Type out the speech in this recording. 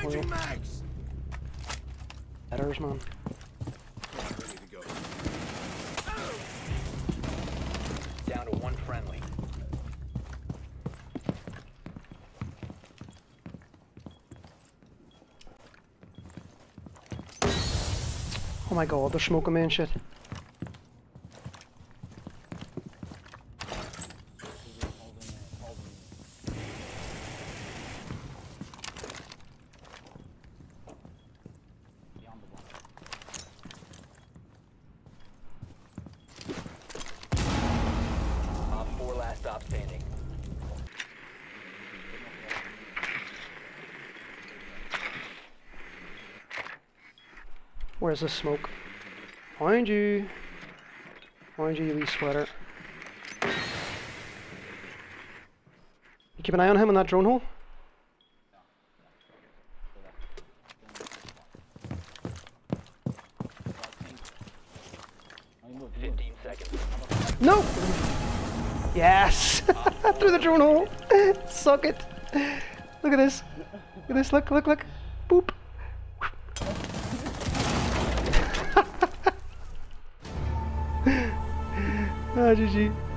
recoil. Headers, man. Down to one friendly. Oh my god, they're smoking me and shit. Stop standing. Where's the smoke? Behind you! Behind you, you wee sweater. You keep an eye on him in that drone hole? No! Yes! Through the drone hole! Suck it! Look at this! Look at this, look, look, look! Boop! Ah, GG.